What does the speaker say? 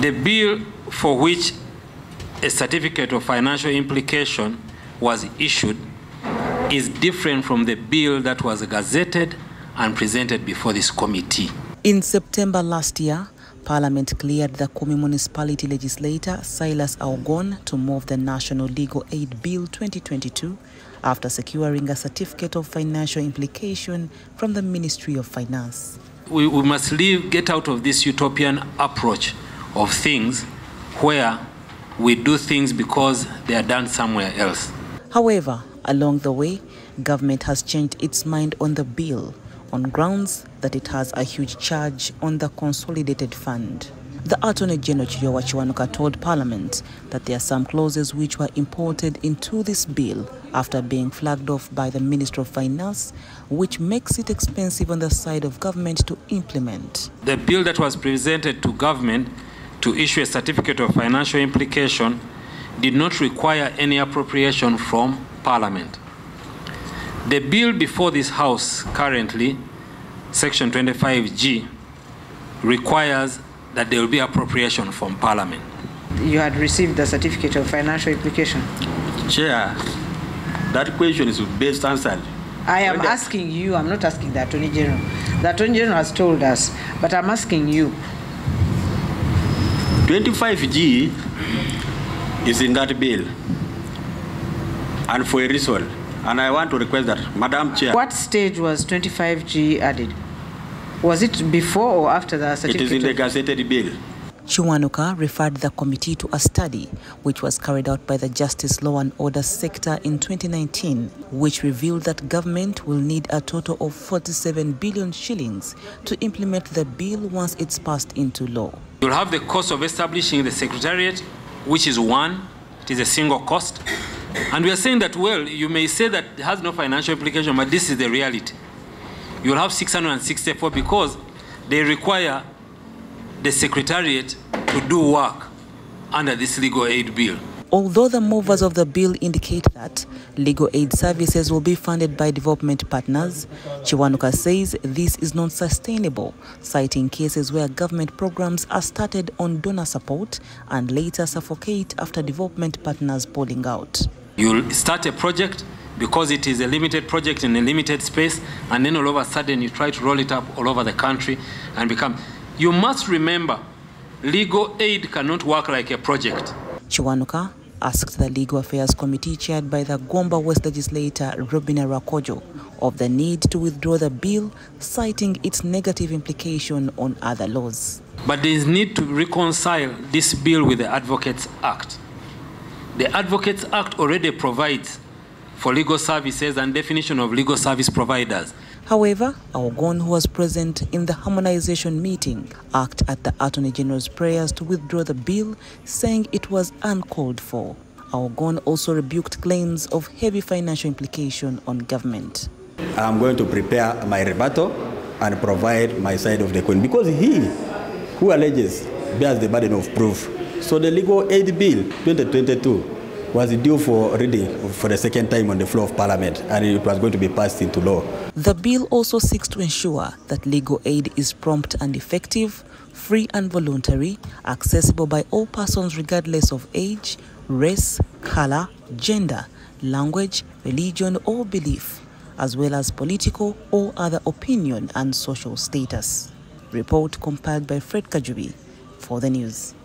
The bill for which a certificate of financial implication was issued is different from the bill that was gazetted and presented before this committee. In September last year, Parliament cleared the Kumi Municipality legislator Silas Aogon to move the National Legal Aid Bill 2022 after securing a certificate of financial implication from the Ministry of Finance. We must get out of this utopian approach of things where we do things because they are done somewhere else. However, along the way, government has changed its mind on the bill on grounds that it has a huge charge on the consolidated fund. The Attorney General Chirwa Kiwanuka told Parliament that there are some clauses which were imported into this bill after being flagged off by the Minister of Finance, which makes it expensive on the side of government to implement. The bill that was presented to government to issue a certificate of financial implication did not require any appropriation from Parliament. The bill before this House currently, Section 25G, requires that there will be appropriation from Parliament. You had received the certificate of financial implication. Chair, that question is best answered. I am asking you, I'm not asking the Attorney General. The Attorney General has told us, but I'm asking you. 25G is in that bill, and for a reason. And I want to request that, Madam Chair. What stage was 25G added? Was it before or after the certificate? It is in the gazetted bill. Kiwanuka referred the committee to a study which was carried out by the Justice, Law and Order sector in 2019, which revealed that government will need a total of 47 billion shillings to implement the bill once it's passed into law. You'll have the cost of establishing the Secretariat, which is one. It is a single cost. And we are saying that, well, you may say that it has no financial implication, but this is the reality. You'll have 664 because they require the Secretariat to do work under this legal aid bill. Although the movers of the bill indicate that legal aid services will be funded by development partners, Kiwanuka says this is not sustainable, citing cases where government programs are started on donor support and later suffocate after development partners pulling out. You'll start a project because it is a limited project in a limited space, and then all of a sudden you try to roll it up all over the country and become... You must remember, legal aid cannot work like a project. Kiwanuka asked the Legal Affairs Committee chaired by the Gomba West legislator Robina Rakojo of the need to withdraw the bill, citing its negative implication on other laws. But there is need to reconcile this bill with the Advocates Act. The Advocates Act already provides for legal services and definition of legal service providers. However, Aogon, who was present in the harmonization meeting, asked at the Attorney General's prayers to withdraw the bill, saying it was uncalled for. Aogon also rebuked claims of heavy financial implication on government. I'm going to prepare my rebuttal and provide my side of the coin, because he who alleges bears the burden of proof. So the Legal Aid Bill 2022 was due for reading for the second time on the floor of Parliament, and it was going to be passed into law. The bill also seeks to ensure that legal aid is prompt and effective, free and voluntary, accessible by all persons regardless of age, race, color, gender, language, religion or belief, as well as political or other opinion and social status. Report compiled by Fred Kajubi for the news.